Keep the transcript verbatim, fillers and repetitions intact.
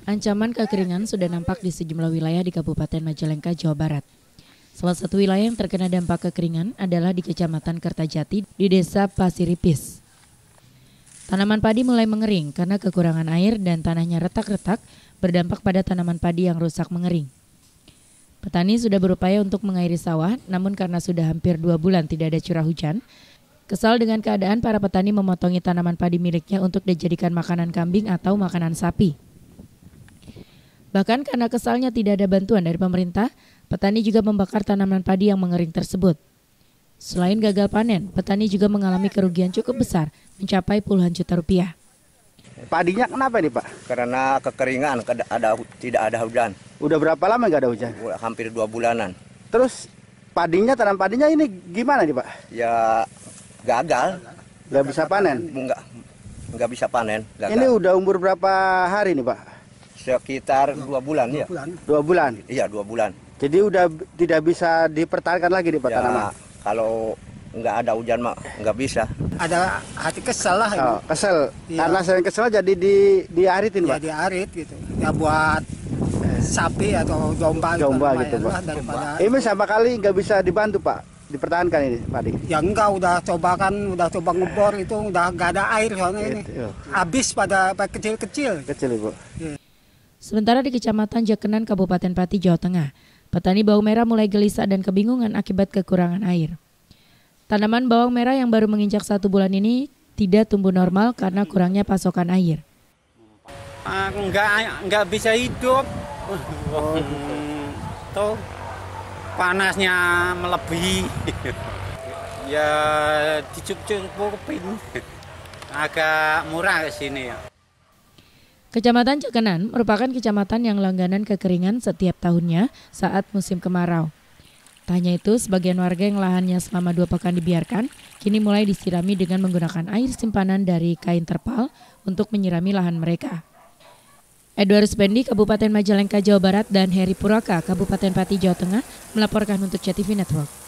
Ancaman kekeringan sudah nampak di sejumlah wilayah di Kabupaten Majalengka, Jawa Barat. Salah satu wilayah yang terkena dampak kekeringan adalah di Kecamatan Kertajati di Desa Pasiripis. Tanaman padi mulai mengering karena kekurangan air dan tanahnya retak-retak berdampak pada tanaman padi yang rusak mengering. Petani sudah berupaya untuk mengairi sawah, namun karena sudah hampir dua bulan tidak ada curah hujan, kesal dengan keadaan para petani memotongi tanaman padi miliknya untuk dijadikan makanan kambing atau makanan sapi. Bahkan karena kesalnya tidak ada bantuan dari pemerintah, petani juga membakar tanaman padi yang mengering tersebut. Selain gagal panen, petani juga mengalami kerugian cukup besar, mencapai puluhan juta rupiah. Padinya kenapa nih Pak? Karena kekeringan, ada, tidak ada hujan. Udah berapa lama nggak ada hujan? Hampir dua bulanan. Terus padinya, tanam padinya ini gimana nih Pak? Ya gagal. Nggak bisa panen? Nggak, nggak bisa panen. Gagal. Ini udah umur berapa hari nih Pak? Sekitar dua bulan, dua ya. Bulan. Dua bulan? Iya, dua bulan. Jadi udah tidak bisa dipertahankan lagi nih Pak ya, tanaman? Kalau nggak ada hujan mak nggak bisa. Ada hati kesel lah. Oh, kesel. Ya. Karena sering kesel jadi di diaritin Pak? Ya diarit gitu. Ya buat sapi atau domba, domba gitu, gitu Pak. Daripada ini sama kali nggak bisa dibantu Pak, dipertahankan ini padi? Ya enggak, udah coba kan, udah coba ngebor itu udah nggak ada air soalnya gitu, ini. Iya. Habis pada kecil-kecil. Kecil Ibu. Ya. Sementara di Kecamatan Jakenan, Kabupaten Pati, Jawa Tengah, petani bawang merah mulai gelisah dan kebingungan akibat kekurangan air. Tanaman bawang merah yang baru menginjak satu bulan ini tidak tumbuh normal karena kurangnya pasokan air. Uh, enggak, enggak bisa hidup. Oh, hmm, tuh panasnya melebihi. Ya dicukup-cukupin. Agak murah ke sini ya. Kecamatan Jakenan merupakan kecamatan yang langganan kekeringan setiap tahunnya saat musim kemarau. Tak hanya itu, sebagian warga yang lahannya selama dua pekan dibiarkan, kini mulai disirami dengan menggunakan air simpanan dari kain terpal untuk menyirami lahan mereka. Edward Spendi, Kabupaten Majalengka, Jawa Barat, dan Heri Puraka, Kabupaten Pati, Jawa Tengah, melaporkan untuk C T V Network.